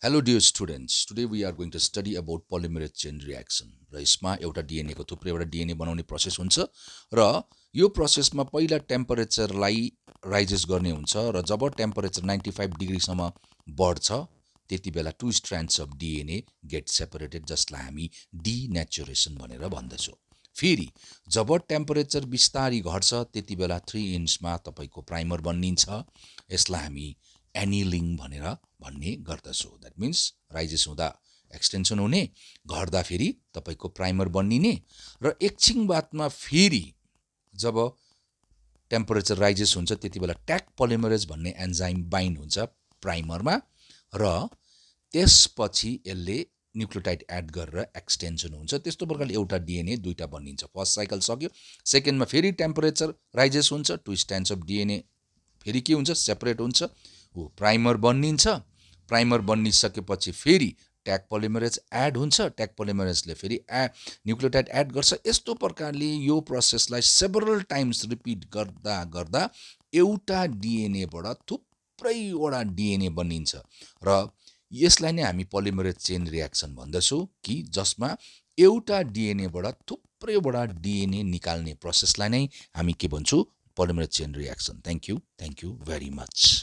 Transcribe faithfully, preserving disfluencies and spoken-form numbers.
Hello dear students, today we are going to study about polymerase chain reaction. र यसमा एउटा DNA को थुप्रैवटा DNA बनाउने प्रोसेस हुन्छ र यो प्रोसेसमा पहिला टेम्परेचरलाई राइजेस गर्ने हुन्छ र जब टेम्परेचर नाइन्टी फाइभ डिग्री सम्म बढ्छ त्यति बेला two strands of DNA get separated जसलाई हामी डिनेचुरेसन भनेर भन्दछौँ। फेरि जब टेम्परेचर बिस्तारी घट्छ त्यति बेला थ्री इन्चमा तपाईको प्राइमर बनिन्छ। यसलाई हामी एनिलिङ भनेर भन्ने गर्दछौँ। द्याट मिन्स राइजेस हुँदा एक्सटेन्सन हुने, घट्दा फेरि तपाईको प्राइमर बनिने र एकछिन बादमा फेरि जब टेम्परेचर राइजेस हुन्छ त्यति बेला ट्याग पोलिमरेज भन्ने एन्जाइम बाइन्ड हुन्छ प्राइमरमा र त्यसपछि यसले न्युक्लियोटाइड एड गरेर एक्सटेन्सन हुन्छ। त्यस्तो प्रकारले एउटा डिएनए दुईटा बनिन्छ। फर्स्ट साइकल सक्यो, सेकेन्डमा फेरि टेम्परेचर राइजेस हुन्छ, टु स्ट्यान्ड्स अफ डिएनए फेरि के हुन्छ सेपरेट हुन्छ, हो प्राइमर बनिन्छ। प्राइमर बनिसकेपछि फेरि ट्याग पोलिमरेज एड हुन्छ, ट्याग पोलिमरेजले फेरि ए न्युक्लियोटाइड एड गर्छ। यस्तो प्रकारले यो प्रोसेसलाई सेभरल टाइम्स रिपिट गर्दा गर्दा एउटा डिएनएबाट थुप्रैवटा डिएनए बनिन्छ र यसलाई नै हामी पोलिमरेज चेन रियाक्सन भन्दछौँ कि जसमा एउटा डिएनएबाट थुप्रैवटा डिएनए निकाल्ने प्रोसेसलाई नै हामी के भन्छौँ polymerase chain reaction. Thank you thank you very much.